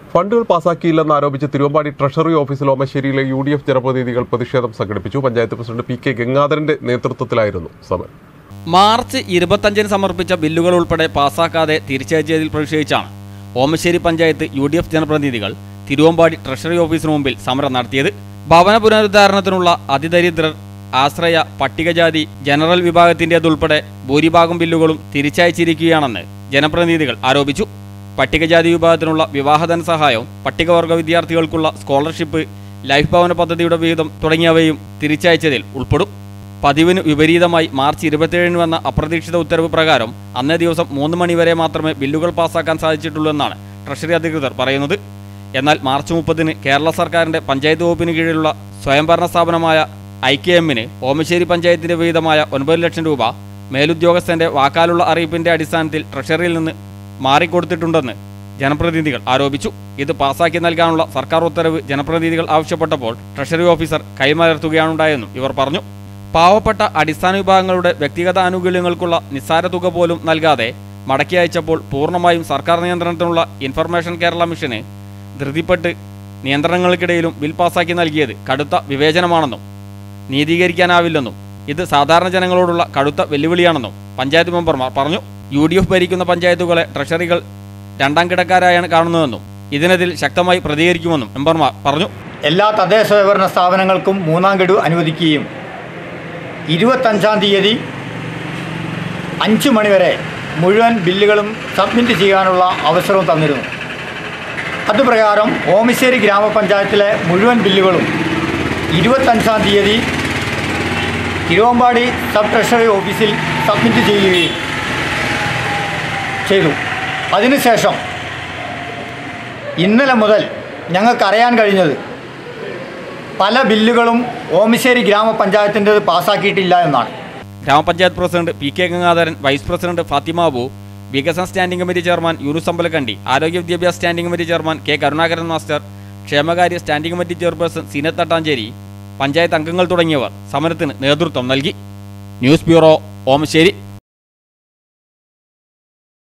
ഫണ്ടുകൾ പാസാക്കിയില്ലെന്ന് ആരോപിച്ച് തിരുവമ്പാടി ട്രഷറി ഓഫീസിൽ ഓമശ്ശേരിയിലെ UDF ജനപ്രതിനിധികൾ പ്രതിഷേധം സംഘടിപ്പിച്ചു. പഞ്ചായത്ത് പ്രസിഡന്റ് PK ഗംഗാധരന്റെ നേതൃത്വത്തിലായിരുന്നു സമരം. മാർച്ച് 25-ന് സമർപ്പിച്ച ബില്ലുകൾ ഉൾപ്പെടെ പാസാക്കാതെ തിരിച്ചയച്ചതിൽ പ്രതിഷേധിച്ചാണ് ഓമശ്ശേരി പഞ്ചായത്ത് UDF ജനപ്രതിനിധികൾ തിരുവമ്പാടി ട്രഷറി ഓഫീസിന് മുമ്പിൽ സമരം നടത്തിയത്. ഭവന പുനരുദ്ധാരണത്തിനുള്ള അതിദരിദ്രർ, ആശ്രയ, പട്ടികജാതി, ജനറൽ വിഭാഗത്തിൻ്റേതുൾപ്പെടെ ഭൂരിഭാഗം ബില്ലുകളും തിരിച്ചയച്ചിരിക്കുകയാണെന്ന് ജനപ്രതിനിധികൾ ആരോപിച്ചു. പട്ടികജാതി വിഭാഗത്തിനുള്ള വിവാഹ ധനസഹായം, പട്ടികവർഗ വിദ്യാർത്ഥികൾക്കുള്ള സ്കോളർഷിപ്പ്, ലൈഫ് ഭവന പദ്ധതിയുടെ വിഹിതം തുടങ്ങിയവയും തിരിച്ചയച്ചതിൽ ഉൾപ്പെടും. പതിവിന് വിപരീതമായി മാർച്ച് 27-ന് വന്ന അപ്രതീക്ഷിത ഉത്തരവ് പ്രകാരം അന്നേ ദിവസം 3 മണി വരെ മാത്രമേ ബില്ലുകൾ പാസാക്കാൻ സാധിച്ചിട്ടുള്ളൂ എന്നാണ് ട്രഷറി അധികൃതർ പറയുന്നത്. എന്നാൽ മാർച്ച് 30-ന് കേരള സർക്കാരിൻ്റെ പഞ്ചായത്ത് വകുപ്പിന് കീഴിലുള്ള സ്വയംഭരണ സ്ഥാപനമായ IKMന് ഓമശ്ശേരി പഞ്ചായത്തിന്റെ വിഹിതമായ 9 ലക്ഷം രൂപ മേലുദ്യോഗസ്ഥന്റെ വാക്കാലുള്ള അറിയിപ്പിന്റെ അടിസ്ഥാനത്തിൽ ട്രഷറിയിൽ നിന്ന് മാറിക്കൊടുത്തിട്ടുണ്ടെന്ന് ജനപ്രതിനിധികൾ ആരോപിച്ചു. ഇത് പാസാക്കി നൽകാനുള്ള സർക്കാർ ഉത്തരവ് ജനപ്രതിനിധികൾ ആവശ്യപ്പെട്ടപ്പോൾ ട്രഷറി ഓഫീസർ കൈമലർത്തുകയാണുണ്ടായെന്നും ഇവർ പറഞ്ഞു. പാവപ്പെട്ട അടിസ്ഥാന വിഭാഗങ്ങളുടെ വ്യക്തിഗത ആനുകൂല്യങ്ങൾക്കുള്ള നിസ്സാര തുക പോലും നൽകാതെ മടക്കി അയച്ചപ്പോൾ പൂർണ്ണമായും സർക്കാർ നിയന്ത്രണത്തിനുള്ള ഇൻഫർമേഷൻ കേരള മിഷന് ധൃതിപ്പെട്ട് നിയന്ത്രണങ്ങൾക്കിടയിലും ബിൽ പാസാക്കി നൽകിയത് കടുത്ത വിവേചനമാണെന്നും നീതീകരിക്കാനാവില്ലെന്നും ഇത് സാധാരണ ജനങ്ങളോടുള്ള കടുത്ത വെല്ലുവിളിയാണെന്നും പഞ്ചായത്ത് മെമ്പർമാർ പറഞ്ഞു. UDF ഭരിക്കുന്ന പഞ്ചായത്തുകളെ ട്രഷറികൾ രണ്ടാം കിടക്കാരായാണ് കാണുന്നതെന്നും ഇതിനെതിൽ ശക്തമായി പ്രതികരിക്കുമെന്നും മെമ്പർമാർ പറഞ്ഞു. എല്ലാ തദ്ദേശ സ്വയംഭരണ സ്ഥാപനങ്ങൾക്കും 3-ാം ഗഡു അനുവദിക്കുകയും 25-ാം തീയതി 5 മണി വരെ മുഴുവൻ ബില്ലുകളും സബ്മിറ്റ് ചെയ്യാനുള്ള അവസരവും തന്നിരുന്നു. അതുപ്രകാരം ഓമശ്ശേരി ഗ്രാമപഞ്ചായത്തിലെ മുഴുവൻ ബില്ലുകളും 25-ാം തീയതി തിരുവമ്പാടി സബ് ട്രഷറി ഓഫീസിൽ സബ്മിറ്റ് ചെയ്യുകയും ചെയ്തു. അതിനുശേഷം ഇന്നലെ മുതൽ ഞങ്ങൾക്കറിയാൻ കഴിഞ്ഞത് പല ബില്ലുകളും ഓമശ്ശേരി ഗ്രാമപഞ്ചായത്തിൻ്റെത് പാസ്സാക്കിയിട്ടില്ല എന്നാണ്. ഗ്രാമപഞ്ചായത്ത് president PK Gangadharan, vice president Fathima Abu, വികസന standing committee chairman Yunus Ambalakkandi, ആരോഗ്യ വിദ്യാഭ്യാസ standing committee chairman K Karunakaran master, ക്ഷേമകാര്യ standing committee chairperson Zeenath Thattancheri, panchayat അംഗങ്ങൾ തുടങ്ങിയവർ സമരത്തിന് നേതൃത്വം നൽകി. News bureau, Omassery.